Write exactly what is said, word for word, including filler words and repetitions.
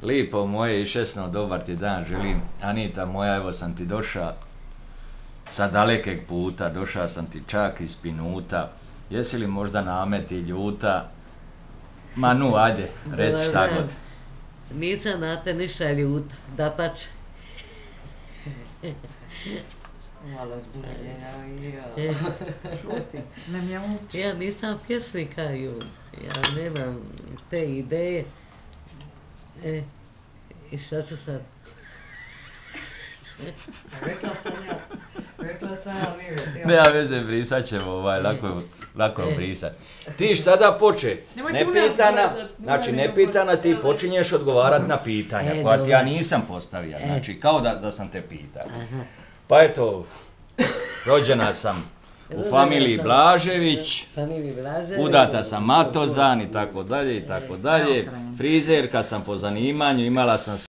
Lipo moje i šesno, dobar ti dan želim. Anita moja, evo sam ti došao sa dalekeg puta, došao sam ti čak iz Pinuta. Jesi li možda na me ti ljuta? Ma nu, ajde, reci šta god. Nisam na te ništa ljuta, dapače. Malo zbunjenja i šuti. Ne mjauči. Ja nisam pjesnika, ja nemam te ideje. E, i šta ću sad? Rekla sam ja, rekla sam ja Mire. Nema veze, brisat ćemo ovaj, lako, lako brisat. Ti sada počet, ne pitana, znači ne pitana ti počinješ odgovarat na pitanja koja ti ja nisam postavio, znači kao da, da sam te pitao. Pa eto, rođena sam u familiji Blažević, udata sam Matozan i tako dalje i tako dalje, frizerka sam po zanimanju, imala sam